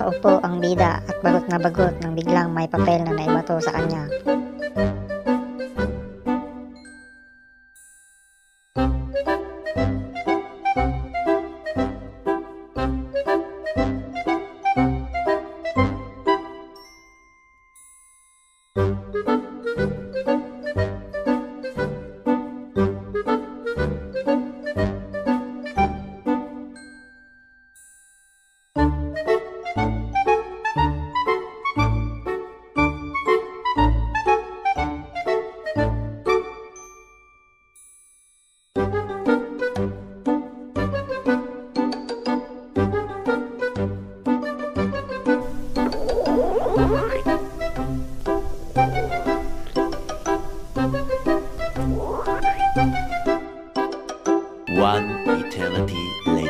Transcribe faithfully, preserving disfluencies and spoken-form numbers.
Nakaupo ang bida at bagot na bagot nang biglang may papel na naibato sa kanya. One eternity later.